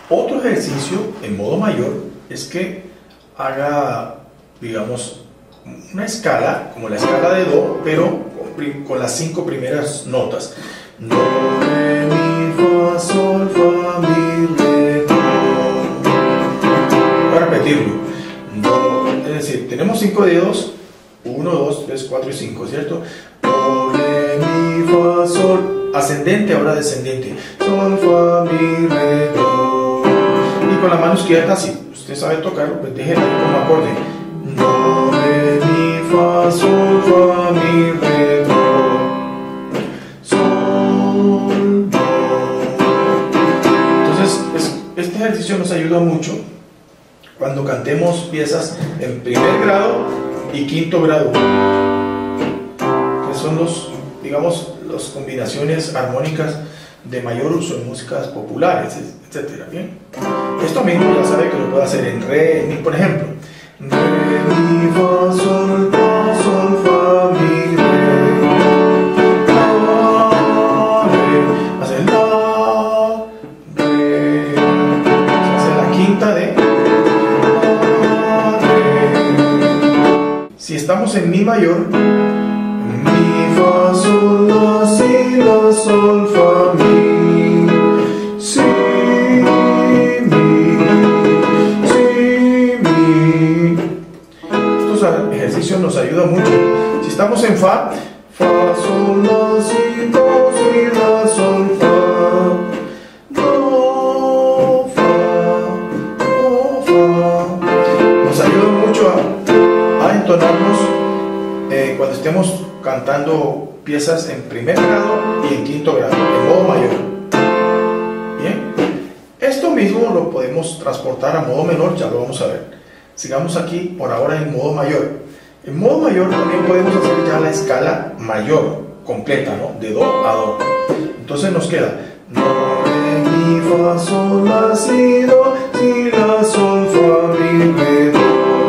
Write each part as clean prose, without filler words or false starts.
Otro ejercicio en modo mayor es que haga, digamos, una escala, como la escala de Do, pero con las 5 primeras notas. Do, re, mi, fa, sol, fa, mi, re, do. Voy a repetirlo. Do, es decir, tenemos 5 dedos, 1, 2, 3, 4 y 5, ¿cierto? Do, re, mi, fa, sol, ascendente, ahora descendente. Sol, fa, mi, re, do. Y con la mano izquierda, si usted sabe tocarlo, pues déjela ahí como acorde. Do, re, mi, fa, sol, fa, mi, re, do. Sol, do. Entonces, este ejercicio nos ayuda mucho cuando cantemos piezas en primer grado y quinto grado, que son digamos, las combinaciones armónicas de mayor uso en músicas populares, etcétera. Bien, esto mismo ya sabe que lo puede hacer en re, en mi, por ejemplo. Re, mi, fa, sol, fa, mi, re, la, re, hace la, re, se hace la quinta de la, re. Si estamos en mi mayor, mi, fa, sol, la, si, la, sol, fa, mi, si, mi, si, mi. Estos ejercicios nos ayudan mucho. Si estamos en fa, fa, sol, la, si, do, si, la, sol, fa, do, fa, do, fa. Nos ayuda mucho a entonarnos cuando estemos cantando piezas en primer grado y en quinto grado, en modo mayor. Bien, esto mismo lo podemos transportar a modo menor, ya lo vamos a ver. Sigamos aquí por ahora en modo mayor. En modo mayor también podemos hacer ya la escala mayor completa, ¿no? De Do a Do. Entonces nos queda Do, re, mi, fa, sol, la, si, do, si, la, sol, fa, mi, re, do.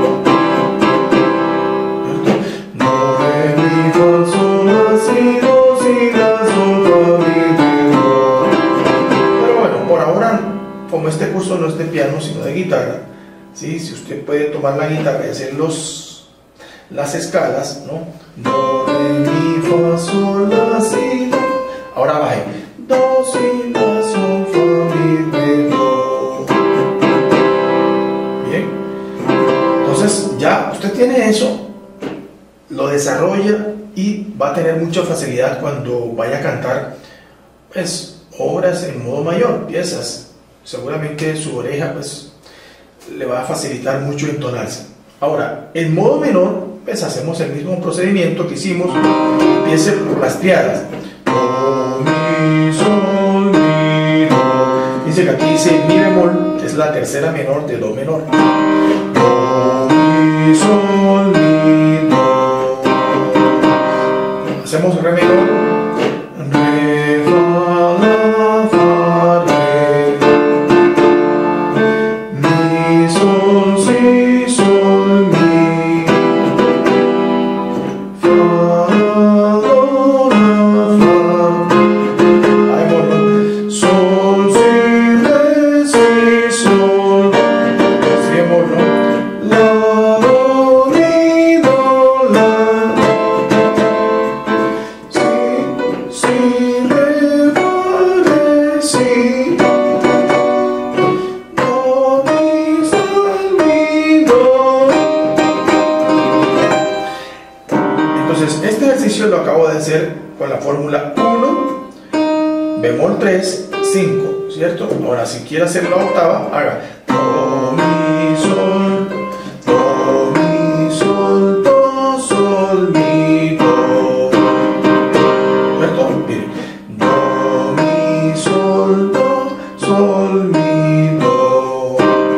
Si, do, si, la, sol, fa, mi, re, do. Pero bueno, por ahora, como este curso no es de piano sino de guitarra, ¿sí? Si usted puede tomar la guitarra y hacer las escalas, ¿no? Do, re, mi, fa, sol, la, si, do. Ahora baje. Do, si, la, sol, fa, mi, re, do. Bien. Entonces ya usted tiene eso, lo desarrolla y va a tener mucha facilidad cuando vaya a cantar, pues, obras en modo mayor, piezas. Seguramente su oreja, pues, le va a facilitar mucho entonarse. Ahora, en modo menor, pues hacemos el mismo procedimiento que hicimos. Empiece por las triadas. Do, mi, sol, mi, do. Dice que aquí dice mi bemol, que es la tercera menor de do menor. Do, mi, sol, mi, do. Hacemos re menor, re, fa, la, fa, re, mi, sol, si, sol, mi, fa, do, la, fa, ahí bueno, sol, si, re, si, sol, si bemol, ¿no? La, do, mi, do, la. Entonces, este ejercicio lo acabo de hacer con la fórmula 1, bemol 3, 5, ¿cierto? Ahora, si quiere hacer la octava, haga do, mi, sol, do, mi, sol, do, sol, mi, do. ¿Cierto? Mire, do, mi, sol, do, sol, mi, do.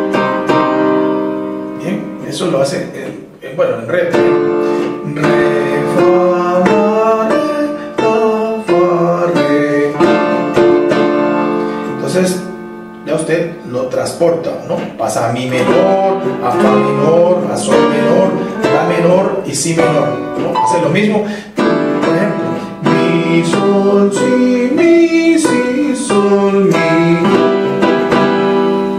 Bien, eso lo hace, bueno, en re. Re, fa, la, re, la, fa, re. Entonces ya usted lo transporta, ¿no? Pasa a mi menor, a fa menor, a sol menor, la menor y si menor, ¿no? Hace lo mismo. Por ejemplo, mi, sol, si, sol, mi.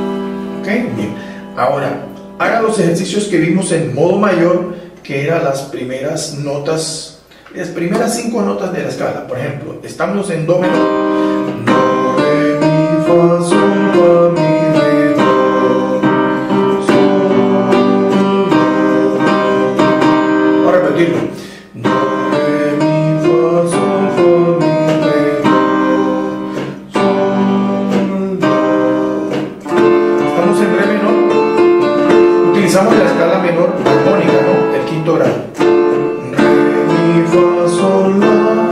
¿Ok? Bien. Ahora, haga los ejercicios que vimos en modo mayor, que eran las primeras notas, las primeras 5 notas de la escala. Por ejemplo, estamos en do menor. Do, re, mi, fa, sol, fa, mi, re, do, sol, do. Voy a repetirlo. Do, re, mi, fa, sol, fa, mi, re, do, sol, do. Estamos en re menor. Utilizamos la escala menor armónica, ¿no? El quinto grado. Re, mi, fa, sol, la,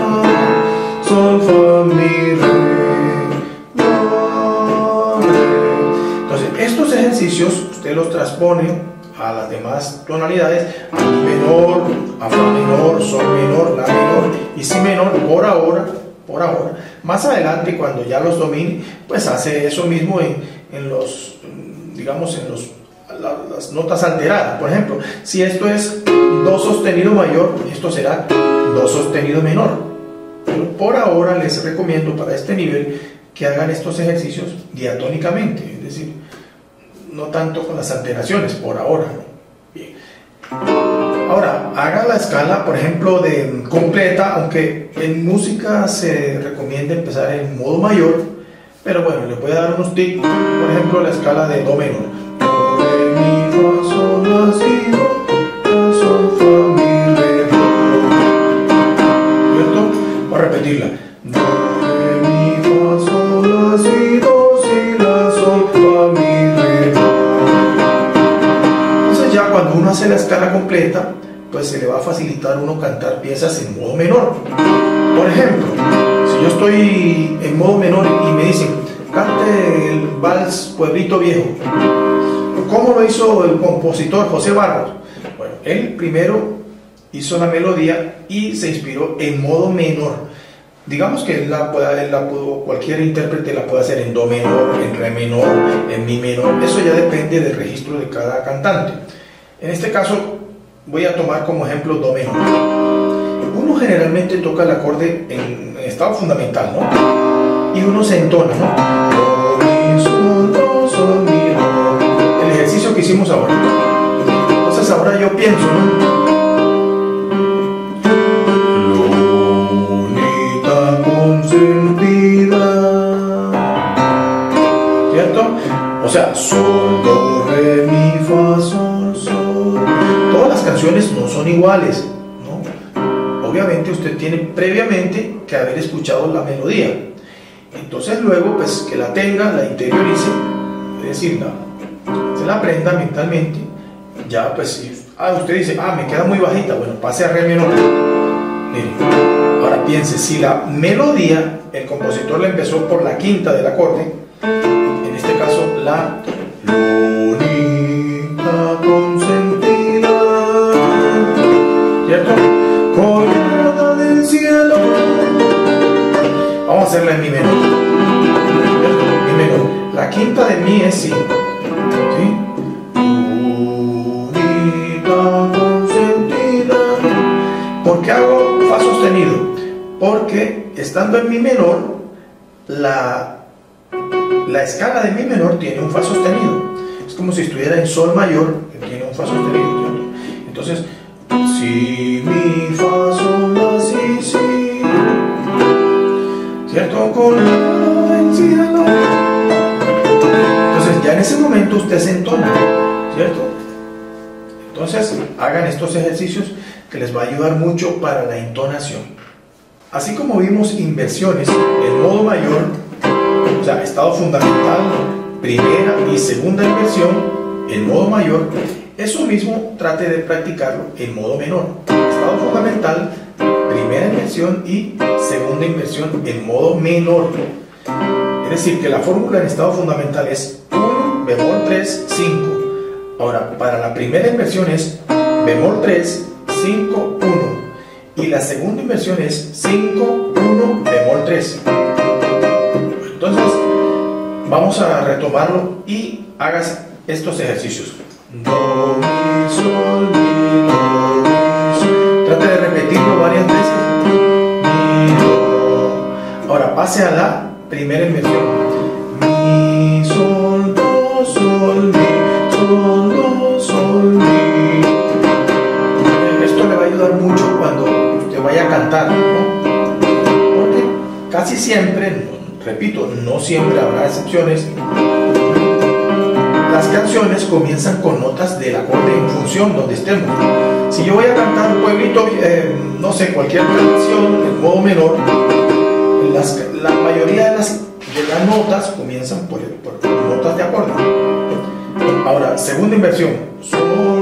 sol, fa, mi, re, do, re. Entonces, estos ejercicios usted los transpone a las demás tonalidades, a mi menor, a fa menor, sol menor, la menor y si menor por ahora. Más adelante, cuando ya los domine, pues hace eso mismo en los, digamos, en las notas alteradas. Por ejemplo, si esto es do sostenido mayor, esto será do sostenido menor. Pero por ahora les recomiendo para este nivel que hagan estos ejercicios diatónicamente, es decir, no tanto con las alteraciones por ahora, ¿no? Bien. Ahora, haga la escala, por ejemplo, de completa, aunque en música se recomienda empezar en modo mayor, pero bueno, le voy a dar unos tips. Por ejemplo, la escala de do menor. Do, re, mi, fa, sol, la, si, do, la, sol, fa, mi, re, do. ¿Cierto? Voy a repetirla. Do, re, mi, fa, sol, la, si, do, si, la, sol, fa, mi, re, do. Entonces ya cuando uno hace la escala completa, pues se le va a facilitar uno cantar piezas en modo menor. Por ejemplo, si yo estoy en modo menor y me dicen, cante el vals Pueblito Viejo, ¿cómo lo hizo el compositor José Barros? Bueno, él primero hizo la melodía y se inspiró en modo menor. Digamos que él la pudo, cualquier intérprete la puede hacer en do menor, en re menor, en mi menor. Eso ya depende del registro de cada cantante. En este caso voy a tomar como ejemplo do menor. Uno generalmente toca el acorde en estado fundamental, ¿no? Y uno se entona, ¿no? Do, mi, sol, do, sol, mi, do. El ejercicio que hicimos ahora. Entonces ahora yo pienso, ¿no? Lunita consentida. ¿Cierto? O sea, sol, do, re, mi, fa, sol, sol. Todas las canciones no son iguales, ¿no? Obviamente usted tiene previamente que haber escuchado la melodía. Entonces luego, pues que la tenga, la interiorice, es decir, se la aprenda mentalmente. Ya, pues, si usted dice, me queda muy bajita, bueno, pase a re menor. Mire, ahora piense, si la melodía, el compositor la empezó por la quinta del acorde, en este caso, la lunita consentida, ¿cierto? Colgada del cielo. Vamos a hacerla en mi menor. Mi menor. La quinta de mi es si. ¿Sí? Lunita consentida. ¿Por qué hago fa sostenido? Porque estando en mi menor, la escala de mi menor tiene un fa sostenido. Es como si estuviera en sol mayor, que tiene un fa sostenido, ¿cierto? Entonces, si, mi, fa, sol, la, si, si. ¿Cierto? Con el cielo. Entonces ya en ese momento usted se entona, ¿cierto? Entonces hagan estos ejercicios que les va a ayudar mucho para la entonación. Así como vimos inversiones en modo mayor, o sea, estado fundamental, primera y segunda inversión en modo mayor, eso mismo trate de practicarlo en modo menor. Estado fundamental, primera inversión y segunda inversión en modo menor. Es decir, que la fórmula en estado fundamental es 1, bemol 3, 5. Ahora, para la primera inversión es bemol 3, 5, 1. Y la segunda inversión es 5, 1, bemol 3. Entonces, vamos a retomarlo y hagas estos ejercicios. Do, mi, sol, mi, do, mi, sol. Trate de repetirlo varias veces. Mi, do. Ahora pase a la primera inversión. Mi, sol, do, sol, siempre, repito, no siempre habrá excepciones, las canciones comienzan con notas del acorde en función donde estemos. Si yo voy a cantar Pueblito, no sé, cualquier canción en modo menor, la mayoría de las notas comienzan por notas de acorde. Ahora, segunda inversión, sol,